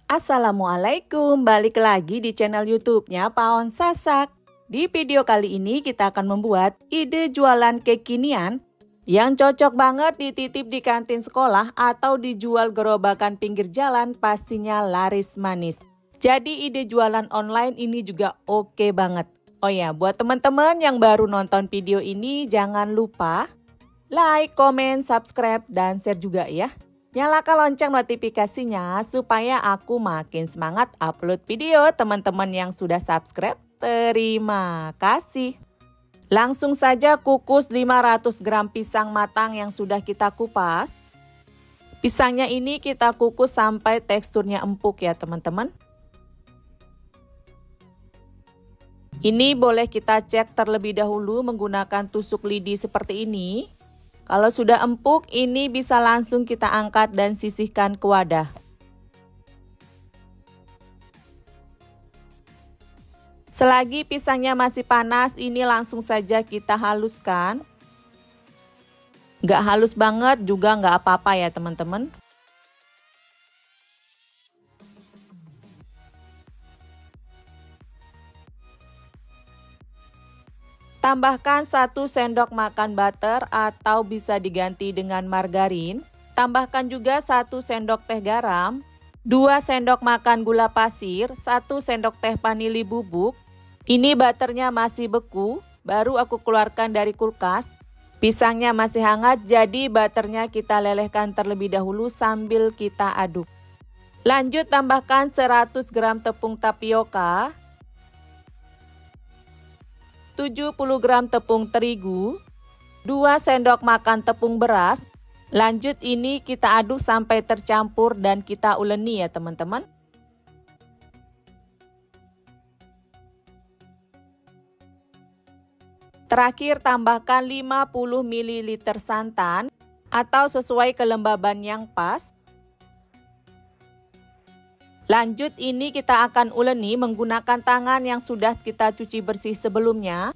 Assalamualaikum, balik lagi di channel YouTube-nya Paon Sasak. Di video kali ini kita akan membuat ide jualan kekinian yang cocok banget dititip di kantin sekolah atau dijual gerobakan pinggir jalan, pastinya laris manis. Jadi ide jualan online ini juga oke banget. Oh ya, buat teman-teman yang baru nonton video ini jangan lupa like, komen, subscribe, dan share juga ya. Nyalakan lonceng notifikasinya supaya aku makin semangat upload video. Teman-teman yang sudah subscribe, terima kasih. Langsung saja kukus 500 gram pisang matang yang sudah kita kupas. Pisangnya ini kita kukus sampai teksturnya empuk ya teman-teman. Ini boleh kita cek terlebih dahulu menggunakan tusuk lidi seperti ini. Kalau sudah empuk, ini bisa langsung kita angkat dan sisihkan ke wadah. Selagi pisangnya masih panas, ini langsung saja kita haluskan. Nggak halus banget juga nggak apa-apa ya teman-teman. Tambahkan 1 sendok makan butter atau bisa diganti dengan margarin. Tambahkan juga 1 sendok teh garam, 2 sendok makan gula pasir, 1 sendok teh vanili bubuk. Ini butternya masih beku, baru aku keluarkan dari kulkas. Pisangnya masih hangat, jadi butternya kita lelehkan terlebih dahulu sambil kita aduk. Lanjut tambahkan 100 gram tepung tapioka, 70 gram tepung terigu, 2 sendok makan tepung beras. Lanjut ini kita aduk sampai tercampur dan kita uleni ya teman-teman. Terakhir tambahkan 50 ml santan atau sesuai kelembaban yang pas. Lanjut ini kita akan uleni menggunakan tangan yang sudah kita cuci bersih sebelumnya.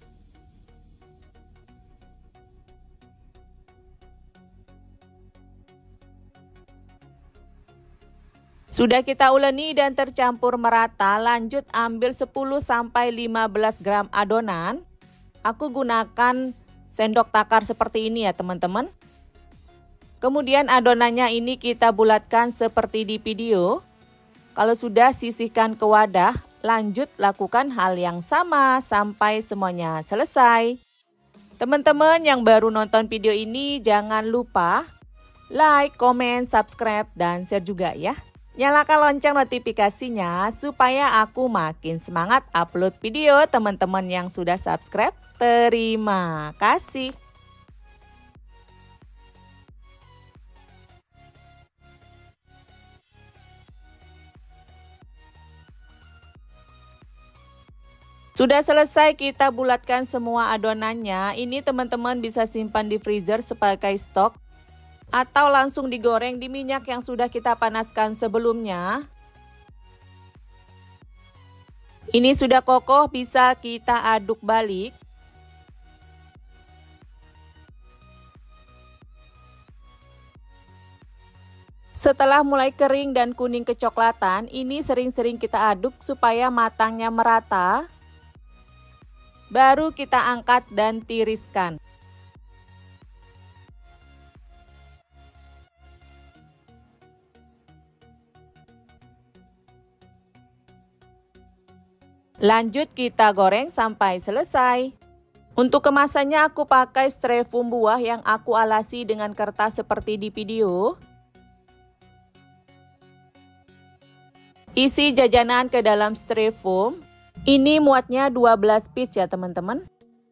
Sudah kita uleni dan tercampur merata, lanjut ambil 10-15 gram adonan. Aku gunakan sendok takar seperti ini ya teman-teman. Kemudian adonannya ini kita bulatkan seperti di video. Kalau sudah sisihkan ke wadah, lanjut lakukan hal yang sama sampai semuanya selesai. Teman-teman yang baru nonton video ini jangan lupa like, komen, subscribe, dan share juga ya. Nyalakan lonceng notifikasinya supaya aku makin semangat upload video. Teman-teman yang sudah subscribe, terima kasih. Sudah selesai kita bulatkan semua adonannya. Ini teman-teman bisa simpan di freezer sebagai stok atau langsung digoreng di minyak yang sudah kita panaskan sebelumnya. Ini sudah kokoh, bisa kita aduk balik. Setelah mulai kering dan kuning kecoklatan, ini sering-sering kita aduk supaya matangnya merata. Baru kita angkat dan tiriskan. Lanjut kita goreng sampai selesai. Untuk kemasannya aku pakai styrofoam buah yang aku alasi dengan kertas seperti di video. Isi jajanan ke dalam styrofoam. Ini muatnya 12 piece ya teman-teman.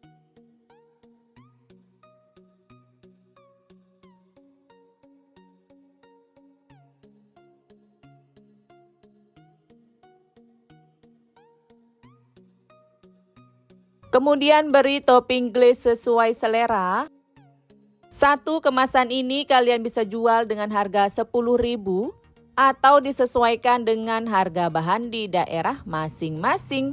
Kemudian beri topping glaze sesuai selera. Satu kemasan ini kalian bisa jual dengan harga 10.000 atau disesuaikan dengan harga bahan di daerah masing-masing.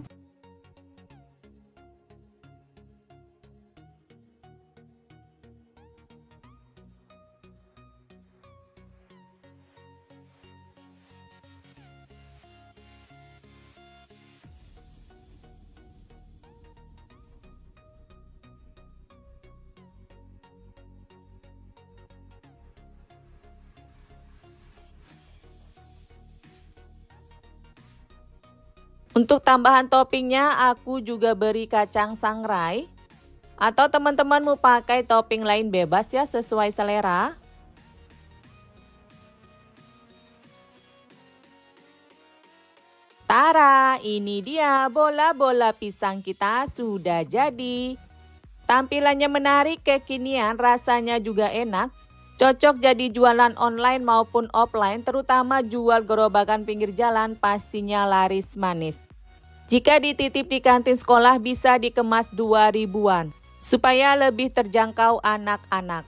Untuk tambahan toppingnya aku juga beri kacang sangrai. Atau teman-teman mau pakai topping lain bebas ya, sesuai selera. Tara, ini dia bola-bola pisang kita sudah jadi. Tampilannya menarik, kekinian, rasanya juga enak. Cocok jadi jualan online maupun offline, terutama jual gerobakan pinggir jalan, pastinya laris manis. Jika dititip di kantin sekolah bisa dikemas 2 ribuan, supaya lebih terjangkau anak-anak.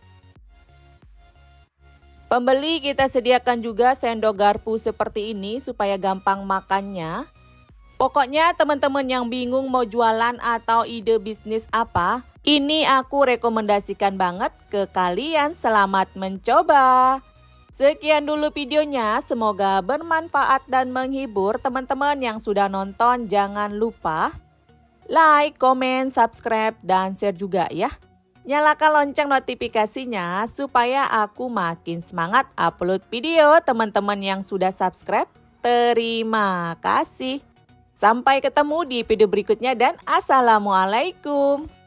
Pembeli kita sediakan juga sendok garpu seperti ini supaya gampang makannya. Pokoknya teman-teman yang bingung mau jualan atau ide bisnis apa, ini aku rekomendasikan banget ke kalian. Selamat mencoba. Sekian dulu videonya, semoga bermanfaat dan menghibur. Teman-teman yang sudah nonton jangan lupa like, komen, subscribe, dan share juga ya. Nyalakan lonceng notifikasinya supaya aku makin semangat upload video. Teman-teman yang sudah subscribe, terima kasih. Sampai ketemu di video berikutnya dan assalamualaikum.